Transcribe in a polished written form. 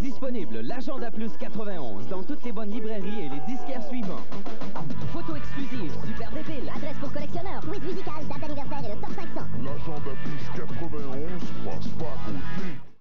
Disponible l'Agenda Plus 91 dans toutes les bonnes librairies et les disquaires suivants. Photo exclusive, super débile. Adresse pour collectionneurs, quiz musical, date d'anniversaire et le top 500. L'Agenda Plus 91 passe pas à côté.